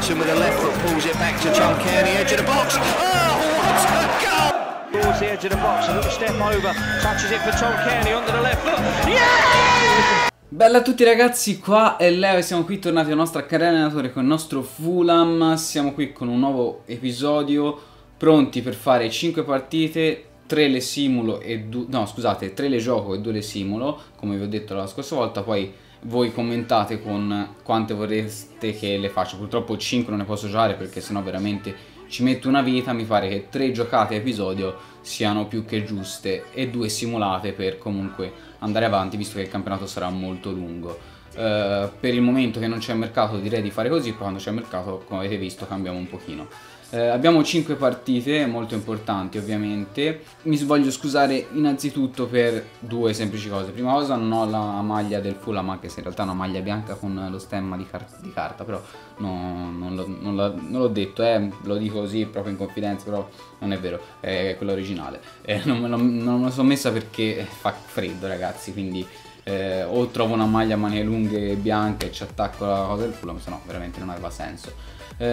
Robertson with a left foot pulls it back to Tom Kearney, edge of the box. Oh, what a goal! Towards the edge of the box, a little step over, touches it for Tom Kearney under the left foot. Yeah! Bella a tutti ragazzi, qua è Leo e siamo qui tornati alla nostra carriera allenatore con il nostro Fulham. Siamo qui con un nuovo episodio, pronti per fare 5 partite, 3 le simulo e 3 le gioco e 2 le simulo, come vi ho detto la scorsa volta. Poi voi commentate con quante vorreste che le faccia. Purtroppo 5 non ne posso giocare perché sennò veramente ci metto una vita. Mi pare che 3 giocate a episodio siano più che giuste e 2 simulate per comunque andare avanti, visto che il campionato sarà molto lungo. Per il momento che non c'è mercato direi di fare così, poi quando c'è mercato, come avete visto, cambiamo un pochino. Abbiamo 5 partite molto importanti ovviamente. Mi voglio scusare innanzitutto per 2 semplici cose. Prima cosa, non ho la maglia del Fulham, anche se in realtà è una maglia bianca con lo stemma di carta, però non l'ho detto, lo dico così proprio in confidenza, però non è vero, è quella originale. Non me la sono messa perché fa freddo ragazzi, quindi o trovo una maglia a maniche lunghe bianca e ci attacco la cosa del Fulham, se no veramente non aveva senso.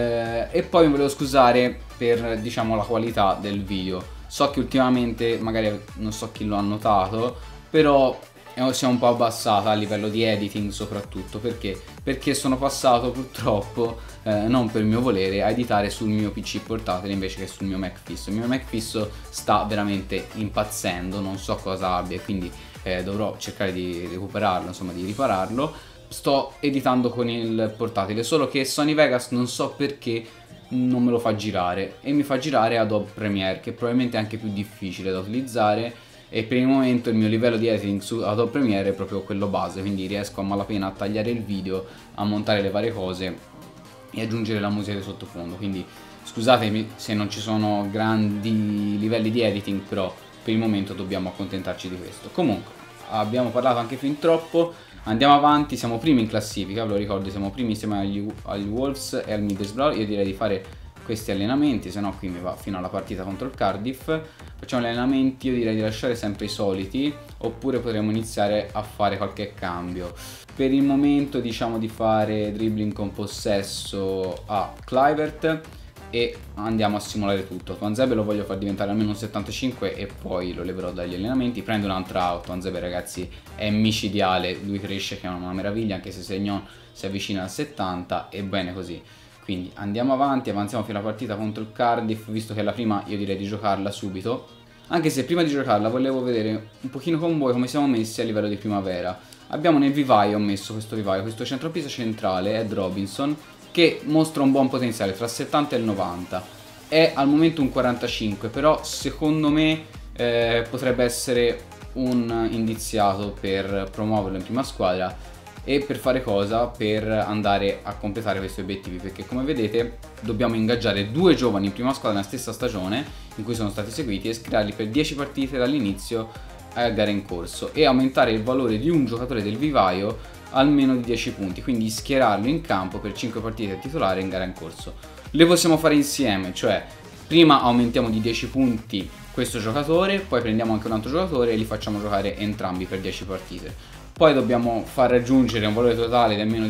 E poi mi volevo scusare per, diciamo, la qualità del video. So che ultimamente, magari non so chi lo ha notato, però si è un po' abbassata a livello di editing, soprattutto perché sono passato purtroppo, non per mio volere, a editare sul mio PC portatile invece che sul mio Mac fisso. Il mio Mac fisso sta veramente impazzendo, non so cosa abbia, quindi dovrò cercare di recuperarlo, insomma di ripararlo. Sto editando con il portatile, solo che Sony Vegas non so perché non me lo fa girare, e mi fa girare Adobe Premiere, che probabilmente è anche più difficile da utilizzare, e per il momento il mio livello di editing su Adobe Premiere è proprio quello base, quindi riesco a malapena a tagliare il video, a montare le varie cose e aggiungere la musica di sottofondo. Quindi scusatemi se non ci sono grandi livelli di editing, però per il momento dobbiamo accontentarci di questo. Comunque abbiamo parlato anche fin troppo, andiamo avanti. Siamo primi in classifica, ve lo ricordo, siamo primi insieme agli Wolves e al Middlesbrough. Io direi di fare questi allenamenti, se no qui mi va fino alla partita contro il Cardiff. Facciamo gli allenamenti, io direi di lasciare sempre i soliti, oppure potremmo iniziare a fare qualche cambio. Per il momento diciamo di fare dribbling con possesso a Kluivert e andiamo a simulare tutto. Tuanzebe lo voglio far diventare almeno un 75 e poi lo leverò dagli allenamenti. Prendo un'altra out. Tuanzebe ragazzi è micidiale, lui cresce che è una meraviglia, anche se Segnon si avvicina al 70 e bene così. Quindi andiamo avanti, avanziamo fino alla partita contro il Cardiff, visto che è la prima io direi di giocarla subito. Anche se prima di giocarla volevo vedere un pochino con voi come siamo messi a livello di primavera. Abbiamo nel vivaio, ho messo questo centropiede centrale, Ed Robinson, che mostra un buon potenziale tra il 70 e il 90. È al momento un 45, però secondo me potrebbe essere un indiziato per promuoverlo in prima squadra. E per fare cosa? Per andare a completare questi obiettivi, perché come vedete dobbiamo ingaggiare 2 giovani in prima squadra nella stessa stagione in cui sono stati seguiti e schierarli per 10 partite dall'inizio a gare in corso e aumentare il valore di un giocatore del vivaio almeno di 10 punti, quindi schierarlo in campo per 5 partite titolare in gara in corso. Le possiamo fare insieme, cioè prima aumentiamo di 10 punti questo giocatore, poi prendiamo anche un altro giocatore e li facciamo giocare entrambi per 10 partite. Poi dobbiamo far raggiungere un valore totale di almeno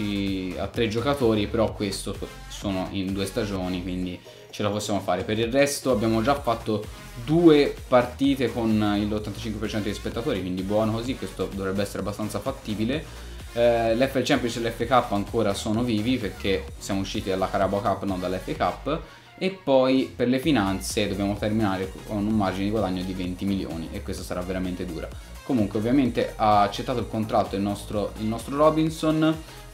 10 a 3 giocatori, però questo sono in 2 stagioni, quindi ce la possiamo fare. Per il resto abbiamo già fatto 2 partite con l'85% degli spettatori, quindi buono così, questo dovrebbe essere abbastanza fattibile. L'FA Champions e l'FA Cup ancora sono vivi perché siamo usciti dalla Carabao Cup, non dall'FA Cup. E poi per le finanze dobbiamo terminare con un margine di guadagno di 20 milioni e questa sarà veramente dura. Comunque ovviamente ha accettato il contratto il nostro Robinson,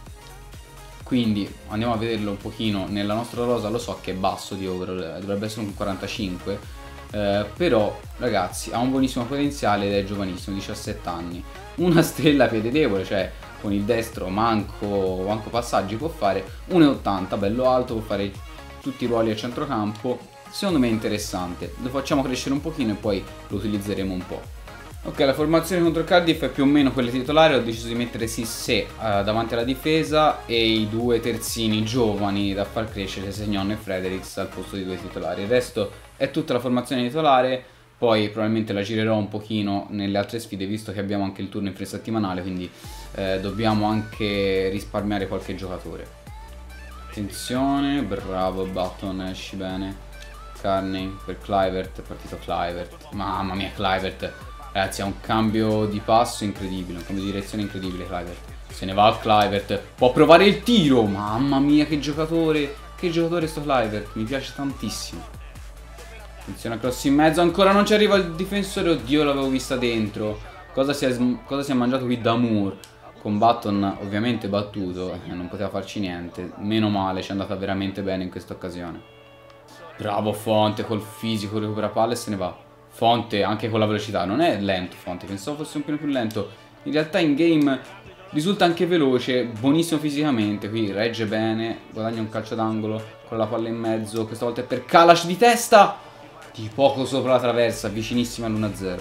quindi andiamo a vederlo un pochino nella nostra rosa. Lo so che è basso di overall, dovrebbe essere un 45, però ragazzi ha un buonissimo potenziale ed è giovanissimo, 17 anni. Una stella piede debole, cioè con il destro manco passaggi può fare, 1,80, bello alto, può fare tutti i ruoli a centrocampo. Secondo me è interessante, lo facciamo crescere un pochino e poi lo utilizzeremo un po'. Ok, la formazione contro il Cardiff è più o meno quella titolare. Ho deciso di mettere Cissé davanti alla difesa e i 2 terzini giovani da far crescere, Segnon e Fredericks, al posto di 2 titolari. Il resto è tutta la formazione titolare, poi probabilmente la girerò un pochino nelle altre sfide, visto che abbiamo anche il turno infrasettimanale, quindi dobbiamo anche risparmiare qualche giocatore. Attenzione, bravo Button, esci bene. Carney per Kluivert, è partito Kluivert. Mamma mia Kluivert, ragazzi, ha un cambio di passo incredibile, un cambio di direzione incredibile Kluivert. Se ne va al Kluivert, può provare il tiro. Mamma mia, che giocatore sto Kluivert, mi piace tantissimo. Attenzione a cross in mezzo, ancora non ci arriva il difensore. Oddio, l'avevo vista dentro. Cosa si è mangiato qui Damour? Con Button ovviamente battuto, non poteva farci niente. Meno male, ci è andata veramente bene in questa occasione. Bravo Fonte col fisico, recupera palle e se ne va. Fonte anche con la velocità, non è lento Fonte, pensavo fosse un po' più lento. In realtà in game risulta anche veloce, buonissimo fisicamente. Qui regge bene, guadagna un calcio d'angolo con la palla in mezzo. Questa volta è per Kalash di testa, di poco sopra la traversa, vicinissima all'1-0.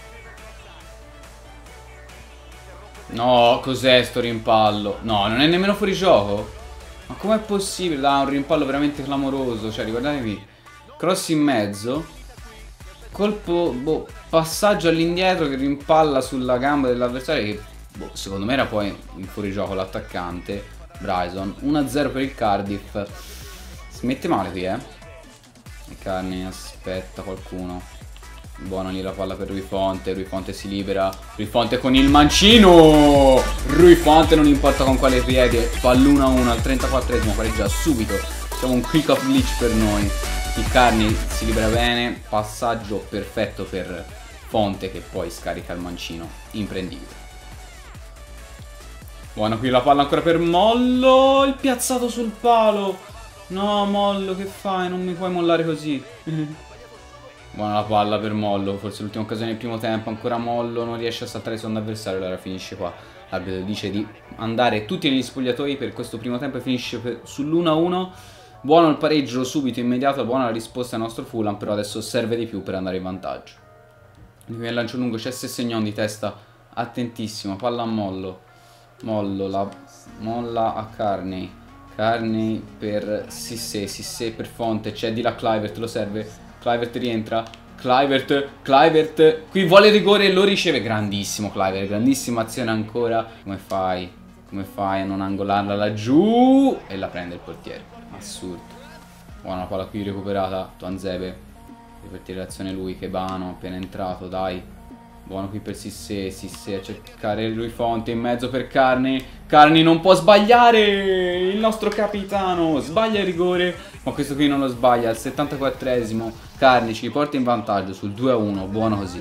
No, cos'è sto rimpallo? No, non è nemmeno fuori gioco. Ma com'è possibile? Dai, un rimpallo veramente clamoroso. Cioè, riguardatevi, cross in mezzo, colpo, boh, passaggio all'indietro che rimpalla sulla gamba dell'avversario che, boh, secondo me era poi in fuorigioco l'attaccante Bryson. 1-0 per il Cardiff. Si mette male qui, E Carney aspetta qualcuno. Buona lì la palla per Rui Fonte. Rui Fonte si libera. Rui Fonte con il mancino. Rui Fonte non importa con quale piede. Palluna 1 al 34esimo. Pareggia subito. Siamo un quick off glitch per noi. Il Carney si libera bene. Passaggio perfetto per Fonte che poi scarica il mancino. Imprendibile. Buona qui la palla ancora per Mollo. Il piazzato sul palo. No Mollo, che fai? Non mi puoi mollare così. Buona la palla per Mollo. Forse l'ultima occasione del primo tempo. Ancora Mollo non riesce a saltare il secondo avversario. Allora finisce qua. L'arbitro dice di andare tutti negli spogliatoi per questo primo tempo e finisce sull'1-1. Buono il pareggio subito, immediato. Buona la risposta al nostro Fulham. Però adesso serve di più per andare in vantaggio. Qui nel lancio lungo c'è Sessegnon di testa. Attentissimo. Palla a Mollo. Mollo la molla a Carney. Carney per Sissé. Sissé per Fonte. C'è di là Kluivert, lo serve. Kluivert rientra. Kluivert qui vuole rigore e lo riceve. Grandissimo Kluivert, grandissima azione ancora. Come fai? Come fai a non angolarla laggiù? E la prende il portiere. Assurdo. Buona palla qui recuperata. Tuanzebe ripartire l'azione lui. Kebano appena entrato, dai. Buono qui per Sissé. Sissé a cercare Rui Fonte in mezzo per Carney. Carney non può sbagliare. Il nostro capitano sbaglia il rigore, ma questo qui non lo sbaglia. Al 74esimo Carney ci porta in vantaggio sul 2-1. Buono così.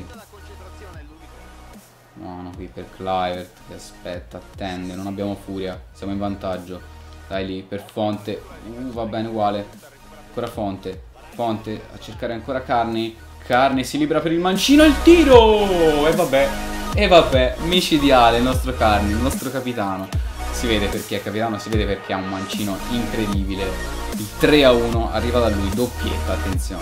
Buono qui per Kluivert che aspetta, attende. Non abbiamo furia, siamo in vantaggio. Dai lì per Fonte. Va bene uguale. Ancora Fonte. Fonte a cercare ancora Carney. Carney si libera per il mancino, il tiro! E vabbè, micidiale il nostro Carney, il nostro capitano. Si vede perché è capitano, si vede perché ha un mancino incredibile. Il 3-1 arriva da lui, doppietta, attenzione.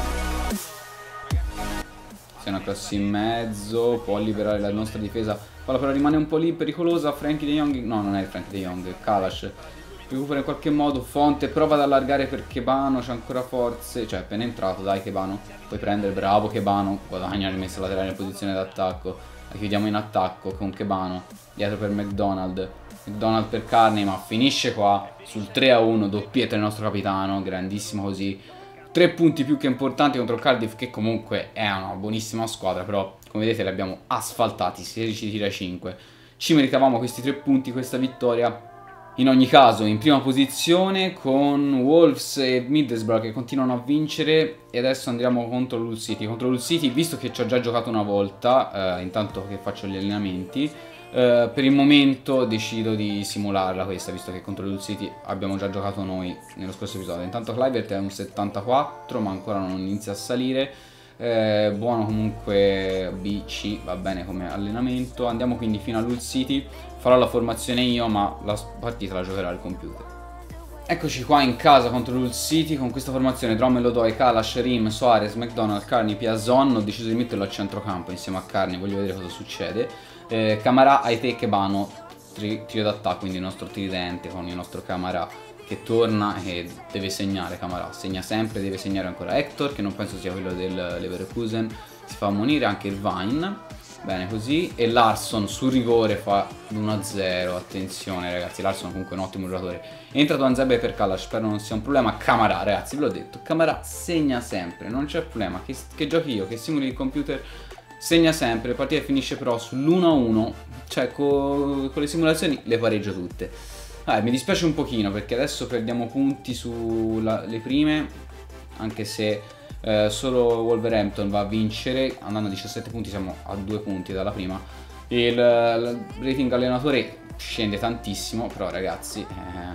C'è una cross in mezzo, può liberare la nostra difesa. Palla però rimane un po' lì, pericolosa. Frankie De Jong, no non è Frankie De Jong, è Kalash. Recupera in qualche modo. Fonte prova ad allargare per Kebano, c'ha ancora forze. Cioè appena entrato, dai Kebano. Puoi prendere, bravo Kebano. Guadagna rimessa laterale in posizione d'attacco. La chiudiamo in attacco con Kebano. Dietro per McDonald. McDonald per Carney, ma finisce qua sul 3-1, doppietta del nostro capitano. Grandissimo così. 3 punti più che importanti contro il Cardiff, che comunque è una buonissima squadra. Però come vedete li abbiamo asfaltati, 16 tiri a 5. Ci meritavamo questi 3 punti, questa vittoria. In ogni caso in prima posizione con Wolves e Middlesbrough che continuano a vincere. E adesso andiamo contro l'Hull City. Contro l'Hull City, visto che ci ho già giocato una volta, intanto che faccio gli allenamenti, per il momento decido di simularla questa, visto che contro l'Hull City abbiamo già giocato noi nello scorso episodio. Intanto Kluivert è un 74 ma ancora non inizia a salire. Buono comunque BC, va bene come allenamento. Andiamo quindi fino all'Hull City. Farò la formazione io, ma la partita la giocherà il computer. Eccoci qua in casa contro l'Hull City con questa formazione: Drommel, Odoi, Kalash, Rim, Soares, McDonald, Carney, Piazon. Ho deciso di metterlo a centrocampo insieme a Carney, voglio vedere cosa succede. Camarà, Aite e Kebano, trio d'attacco, quindi il nostro tridente con il nostro Camarà che torna e deve segnare. Camarà segna sempre, deve segnare ancora Hector, che non penso sia quello del Leverkusen. Si fa ammonire anche il Vine. Bene così. E Larsson sul rigore fa l'1-0. Attenzione ragazzi, Larsson comunque è un ottimo giocatore. Entra Tuanzebe per Kalla, spero non sia un problema. Camara, ragazzi, ve l'ho detto, Camara segna sempre, non c'è problema. Che giochi io, che simuli il computer, segna sempre. La partita finisce però sull'1-1. Cioè con le simulazioni le pareggio tutte. Mi dispiace un pochino perché adesso perdiamo punti sulle prime. Anche se solo Wolverhampton va a vincere. Andando a 17 punti siamo a 2 punti dalla prima. Il rating allenatore scende tantissimo. Però ragazzi,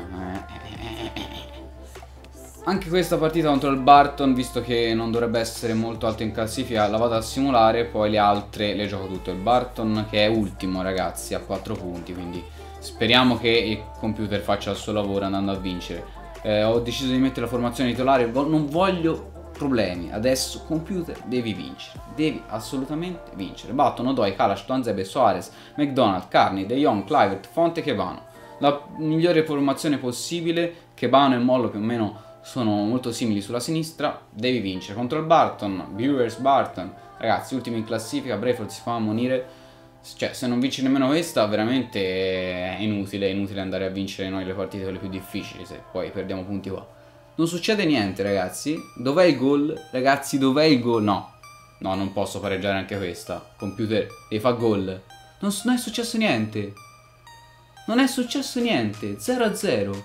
anche questa partita contro il Barton, visto che non dovrebbe essere molto alto in classifica, la vado a simulare. Poi le altre le gioco tutte. Il Barton che è ultimo ragazzi a 4 punti, quindi speriamo che il computer faccia il suo lavoro andando a vincere. Ho deciso di mettere la formazione titolare, non voglio problemi. Adesso computer devi vincere, devi assolutamente vincere. Battono Odoi, Kalash, Tuanzebe, Soares, McDonald, Carney, De Jong, Kluivert, Fonte, Kebano. La migliore formazione possibile. Kebano e Mollo più o meno sono molto simili sulla sinistra. Devi vincere contro il Barton. Viewers Barton, ragazzi, ultimi in classifica. Brayford si fa ammonire. Cioè, se non vinci nemmeno questa, veramente è inutile andare a vincere noi le partite quelle più difficili, se poi perdiamo punti qua. Non succede niente, ragazzi. Dov'è il gol? Ragazzi, dov'è il gol? No, non posso pareggiare anche questa. Computer, e fa gol. Non è successo niente. Non è successo niente. 0-0.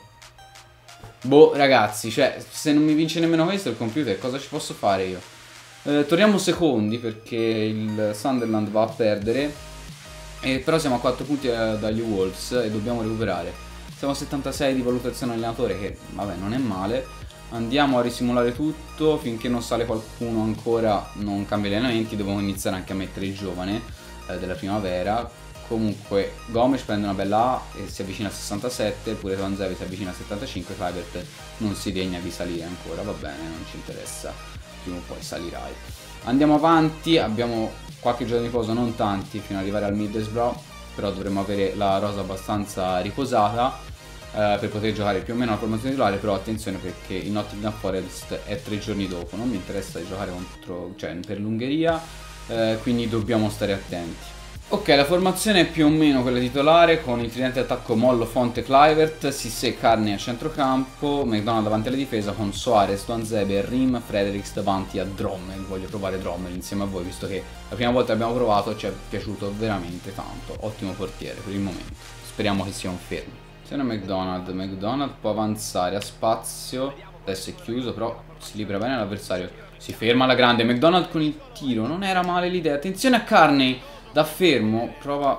Boh, ragazzi, cioè, se non mi vince nemmeno questo il computer, cosa ci posso fare io? Torniamo secondi perché il Sunderland va a perdere. Però siamo a 4 punti dagli Wolves e dobbiamo recuperare. Siamo a 76 di valutazione allenatore, che vabbè non è male. Andiamo a risimulare tutto. Finché non sale qualcuno ancora non cambia gli allenamenti. Dobbiamo iniziare anche a mettere il giovane della primavera. Comunque Gomes prende una bella A e si avvicina a 67. Pure Tuanzebe si avvicina a 75. Kluivert non si degna di salire ancora. Va bene, non ci interessa, prima o poi salirai. Andiamo avanti, abbiamo qualche giorno di riposo, non tanti, fino ad arrivare al Middlesbrough. Però dovremmo avere la rosa abbastanza riposata per poter giocare più o meno la formazione titolare. Però attenzione perché il Nottingham Forest è 3 giorni dopo. Non mi interessa di giocare per l'Ungheria, quindi dobbiamo stare attenti. Ok, la formazione è più o meno quella titolare, con il tridente attacco Mollo, Fonte, Kluivert, Cissé, Carney a centrocampo, McDonald davanti alla difesa con Soares, Tuanzebe, Rim, Fredericks davanti a Drommel. Voglio provare Drommel insieme a voi, visto che la prima volta che abbiamo provato ci è piaciuto veramente tanto. Ottimo portiere per il momento, speriamo che sia un fermo. Se no McDonald può avanzare a spazio, adesso è chiuso però si libera bene l'avversario, si ferma alla grande, McDonald con il tiro, non era male l'idea. Attenzione a Carney, da fermo, prova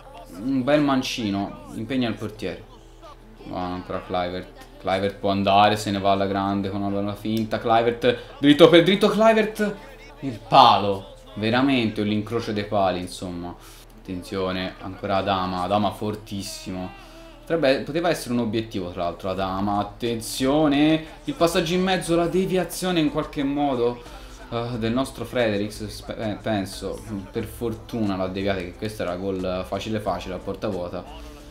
un bel mancino, impegna il portiere. Ancora Kluivert può andare, se ne va alla grande con una bella finta. Kluivert, dritto per dritto, Kluivert, il palo, veramente l'incrocio dei pali, insomma. Attenzione, ancora Adama fortissimo. Poteva essere un obiettivo tra l'altro Adama. Attenzione, il passaggio in mezzo, la deviazione in qualche modo del nostro Fredericks, penso. Per fortuna l'ha deviata, che questo era gol facile a porta vuota.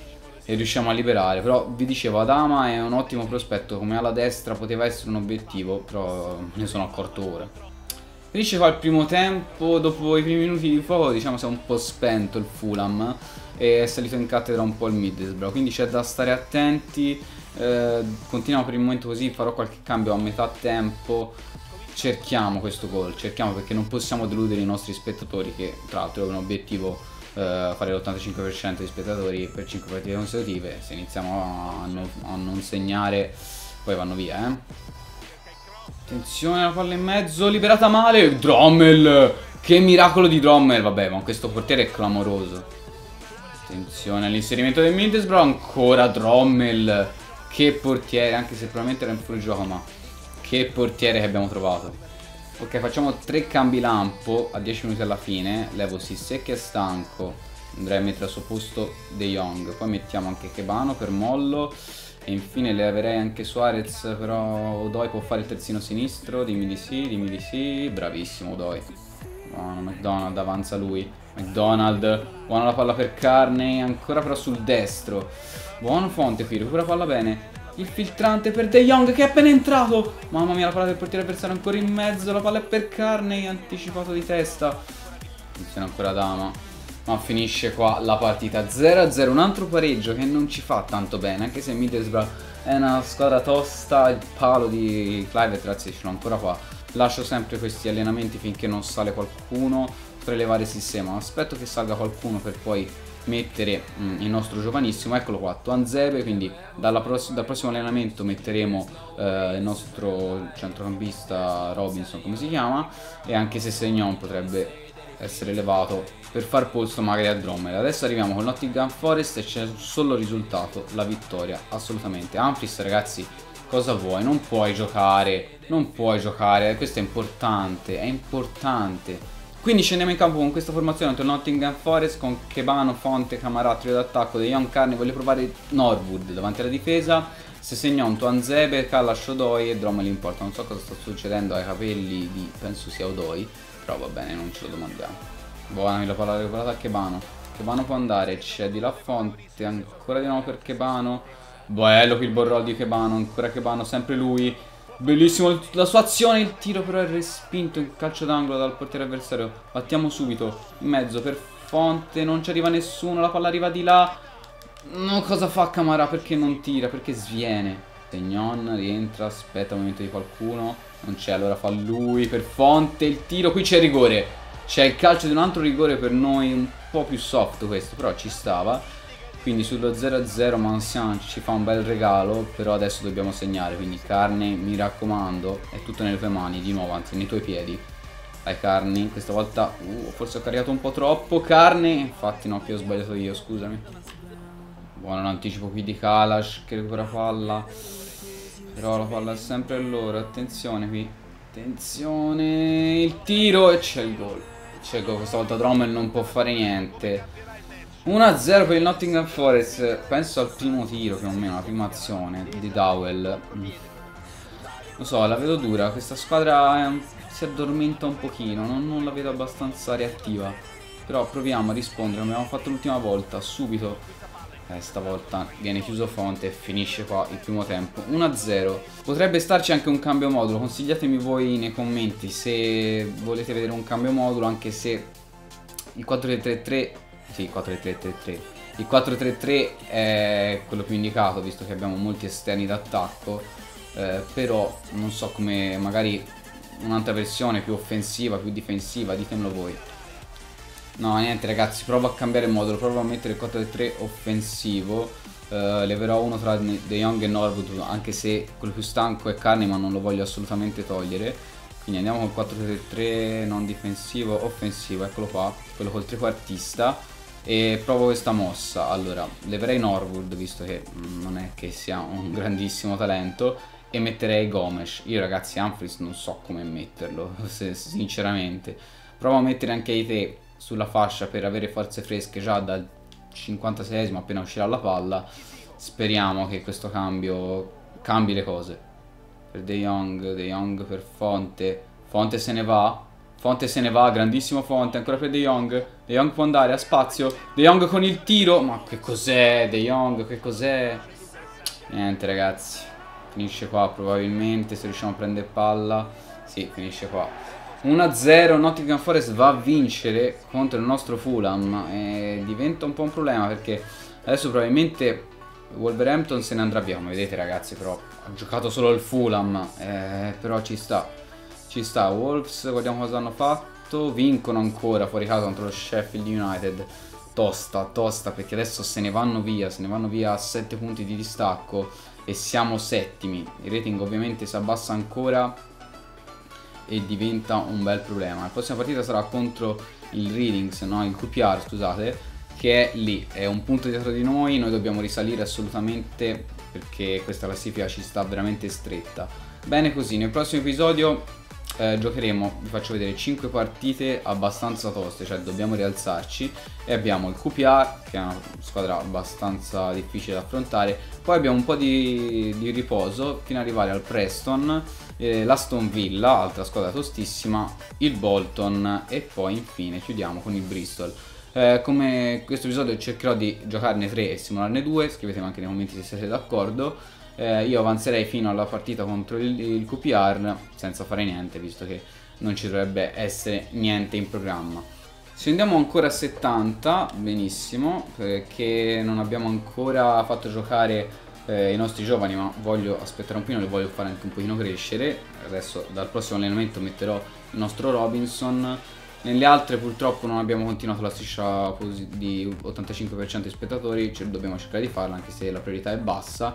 E riusciamo a liberare. Però vi dicevo, Adama è un ottimo prospetto, come alla destra poteva essere un obiettivo, però me ne sono accorto ora. Finisce qua il primo tempo. Dopo i primi minuti di fuoco diciamo si è un po' spento il Fulham e è salito in cattedra un po' il Middlesbrough, quindi c'è da stare attenti. Continuiamo per il momento così, farò qualche cambio a metà tempo. Cerchiamo questo gol, perché non possiamo deludere i nostri spettatori, che tra l'altro è un obiettivo fare l'85% di spettatori per 5 partite consecutive. Se iniziamo a non segnare poi vanno via, Attenzione, la palla in mezzo, liberata male, Drommel, che miracolo di Drommel, vabbè, ma questo portiere è clamoroso. Attenzione all'inserimento del Middlesbrough, ancora Drommel, che portiere, anche se probabilmente era in fuorigioco, ma che portiere che abbiamo trovato. Ok, facciamo 3 cambi lampo a 10 minuti alla fine. Levo Cissé che è stanco, andrei a mettere al suo posto De Jong. Poi mettiamo anche Kebano per Mollo. E infine leverei anche Soares, però Odoi può fare il terzino sinistro. Dimmi di sì, bravissimo Odoi. Buono, McDonald, avanza lui. McDonald, buona la palla per Carney, ancora però sul destro. Buono Fonte qui, recupera palla bene. Il filtrante per De Jong che è appena entrato. Mamma mia, la palla del portiere avversario ancora in mezzo. La palla è per Carney, anticipato di testa. Attenzione ancora Adama. ma finisce qua la partita 0-0. Un altro pareggio che non ci fa tanto bene, anche se Middlesbrough è una squadra tosta. Il palo di Clive, ragazzi, ce l'ho ancora qua. Lascio sempre questi allenamenti finché non sale qualcuno, potrei levare il sistema, aspetto che salga qualcuno per poi mettere il nostro giovanissimo. Eccolo qua, Tuanzebe. Quindi dal prossimo allenamento metteremo il nostro centrocampista Robinson, come si chiama, e anche se Sessegnon potrebbe essere elevato per far posto magari a Drommel. Adesso arriviamo con Nottingham Forest e c'è un solo risultato, la vittoria, assolutamente. Humphries, ragazzi, cosa vuoi? Non puoi giocare, non puoi giocare, questo è importante, è importante. Quindi scendiamo in campo con questa formazione contro il Nottingham Forest, con Kebano, Fonte, Camara, trio d'attacco, De Jong, Carney. Voglio provare Norwood davanti alla difesa, Sessegnon, Tuanzebe, Kalash, Odoi e Drommel in porta. Non so cosa sta succedendo ai capelli di, penso sia Odoi, però va bene, non ce lo domandiamo. Buona la palla regolata a Kebano. Kebano può andare, c'è di là Fonte, ancora di nuovo per Kebano. Bello qui il borroll di Kebano, ancora Kebano, sempre lui. Bellissimo la sua azione, il tiro però è respinto in calcio d'angolo dal portiere avversario. Battiamo subito in mezzo per Fonte, non ci arriva nessuno, la palla arriva di là. No, cosa fa Camara? Perché non tira? Perché sviene? Sessegnon rientra, aspetta il momento di qualcuno, non c'è, allora fa lui per Fonte, il tiro, qui c'è il rigore. C'è il calcio di un altro rigore per noi, un po' più soft questo, però ci stava. Quindi sullo 0-0 Mansian ci fa un bel regalo, però adesso dobbiamo segnare, quindi Carney, mi raccomando, è tutto nelle tue mani, di nuovo, anzi nei tuoi piedi. Dai Carney, questa volta forse ho caricato un po' troppo, Carney, infatti no, che ho sbagliato io, scusami. Buono l'anticipo qui di Kalash che recupera palla, però la palla è sempre loro, attenzione qui, attenzione, il tiro e c'è il gol. C'è il gol, questa volta Drommel non può fare niente. 1-0 per il Nottingham Forest. Penso al primo tiro più o meno, la prima azione di Dowell. Lo so, la vedo dura. Questa squadra si addormenta un pochino, non la vedo abbastanza reattiva. Però proviamo a rispondere, come abbiamo fatto l'ultima volta, subito. Stavolta viene chiuso Fonte e finisce qua il primo tempo. 1-0. Potrebbe starci anche un cambio modulo. Consigliatemi voi nei commenti se volete vedere un cambio modulo, anche se il 4-3-3... Sì, 4-3-3-3. Il 4-3-3 è quello più indicato, visto che abbiamo molti esterni d'attacco. Però non so come, magari un'altra versione più offensiva, più difensiva, ditemelo voi. No, niente ragazzi, provo a cambiare modulo, provo a mettere il 4-3 offensivo. Leverò uno tra De Jong e Norwood, anche se quello più stanco è Carney, ma non lo voglio assolutamente togliere. Quindi andiamo col 4-3-3 non difensivo, offensivo, eccolo qua, quello col trequartista. E provo questa mossa. Allora, leverei Norwood, visto che non è che sia un grandissimo talento, e metterei Gomes. Io ragazzi Humphries non so come metterlo, sinceramente. Provo a mettere anche Ite sulla fascia per avere forze fresche già dal 56esimo, appena uscirà la palla. Speriamo che questo cambio cambi le cose. Per De Jong per Fonte. Fonte se ne va. Fonte se ne va, grandissimo Fonte, ancora per De Jong. De Jong può andare a spazio. De Jong con il tiro. Ma che cos'è De Jong? Che cos'è? Niente ragazzi. Finisce qua probabilmente, se riusciamo a prendere palla. Sì, finisce qua. 1-0, Nottingham Forest va a vincere contro il nostro Fulham. E diventa un po' un problema perché adesso probabilmente Wolverhampton se ne andrà via. Come vedete ragazzi, però ha giocato solo il Fulham. Però ci sta. Ci sta, Wolves, guardiamo cosa hanno fatto. Vincono ancora fuori casa contro lo Sheffield United. Tosta, tosta, perché adesso se ne vanno via a 7 punti di distacco e siamo settimi. Il rating ovviamente si abbassa ancora e diventa un bel problema. La prossima partita sarà contro il Readings, no, il QPR, scusate, che è lì, è un punto dietro di noi. Noi dobbiamo risalire assolutamente perché questa classifica ci sta veramente stretta. Bene così, nel prossimo episodio giocheremo, vi faccio vedere 5 partite abbastanza toste, cioè dobbiamo rialzarci, e abbiamo il QPR che è una squadra abbastanza difficile da affrontare, poi abbiamo un po' di riposo fino ad arrivare al Preston, l'Aston Villa, altra squadra tostissima, il Bolton e poi infine chiudiamo con il Bristol. Come questo episodio cercherò di giocarne 3 e simularne 2, scrivetemi anche nei commenti se siete d'accordo. Io avanzerei fino alla partita contro il QPR senza fare niente, visto che non ci dovrebbe essere niente in programma. Scendiamo ancora a 70, benissimo, perché non abbiamo ancora fatto giocare i nostri giovani, ma voglio aspettare un pochino, li voglio fare anche un pochino crescere. Adesso dal prossimo allenamento metterò il nostro Robinson. Nelle altre purtroppo non abbiamo continuato la striscia di 85% di spettatori, dobbiamo cercare di farla anche se la priorità è bassa.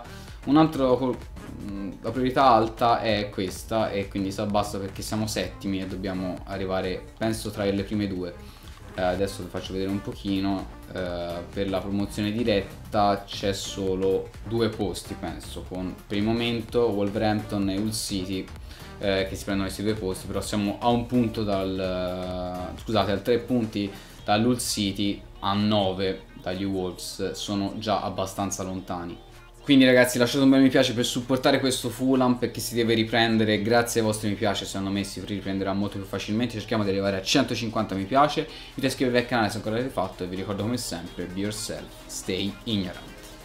La priorità alta è questa e quindi si abbassa perché siamo settimi e dobbiamo arrivare, penso, tra le prime due. Adesso vi faccio vedere un pochino. Per la promozione diretta c'è solo 2 posti, penso, per il momento Wolverhampton e Hull City che si prendono questi 2 posti, però siamo a un punto scusate, a 3 punti dall'Hull City, a 9 dagli Wolves, sono già abbastanza lontani. Quindi ragazzi, lasciate un bel mi piace per supportare questo Fulham, perché si deve riprendere. Grazie ai vostri mi piace, secondo me si riprenderà molto più facilmente. Cerchiamo di arrivare a 150 mi piace. Vi da iscrivervi al canale se ancora l'avete fatto e vi ricordo come sempre, be yourself, stay ignorant.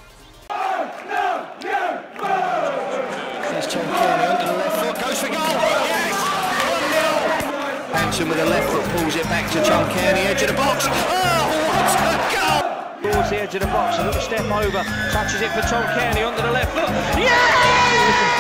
There's Tom Kearney under the left foot, goes for goal, yes! 1-0! Hanson with the left foot pulls it back to Tom Kearney, edge of the box, oh, what a goal! Towards the edge of the box, a little step over, touches it for Tom Kearney under the left foot, yes!